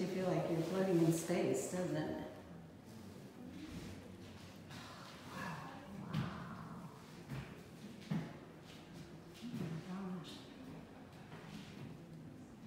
you feel like you're floating in space, doesn't it?